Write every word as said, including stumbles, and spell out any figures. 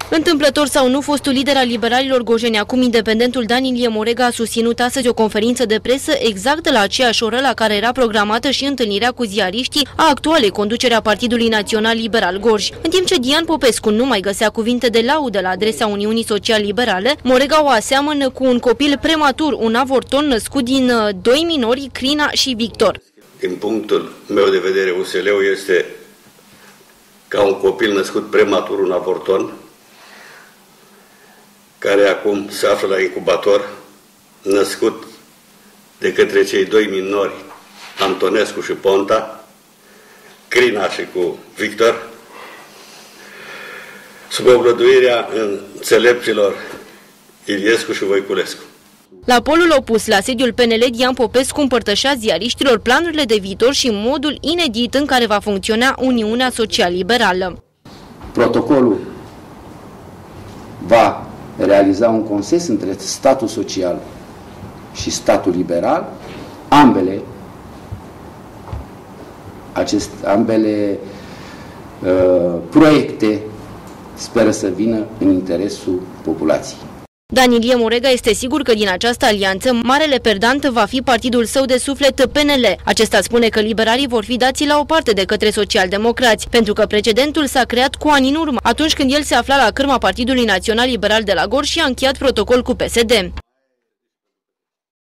Întâmplător sau nu, fostul lider al liberalilor gorjeni, acum independentul Dan Ilie Morega, a susținut astăzi o conferință de presă exact la aceeași oră la care era programată și întâlnirea cu ziariștii a actualei conducere a Partidului Național Liberal Gorj. În timp ce Dian Popescu nu mai găsea cuvinte de laudă la adresa Uniunii Social-Liberale, Morega o aseamănă cu un copil prematur, un avorton născut din doi minori, Crina și Victor. Din punctul meu de vedere, U S L-ul este ca un copil născut prematur, un avorton, care acum se află la incubator, născut de către cei doi minori, Antonescu și Ponta, Crina și cu Victor, sub oblăduirea înțelepților Iliescu și Voiculescu. La polul opus, la sediul P N L, Dian Popescu împărtășea ziariștilor planurile de viitor și modul inedit în care va funcționa Uniunea Social-Liberală. Protocolul va realiza un consens între statul social și statul liberal. Ambele, acest, ambele uh, proiecte speră să vină în interesul populației. Dan Ilie Morega este sigur că din această alianță, marele perdant va fi partidul său de suflet P N L. Acesta spune că liberalii vor fi dați la o parte de către socialdemocrați, pentru că precedentul s-a creat cu ani în urmă, atunci când el se afla la cârma Partidului Național Liberal de la Gorj și a încheiat protocol cu P S D.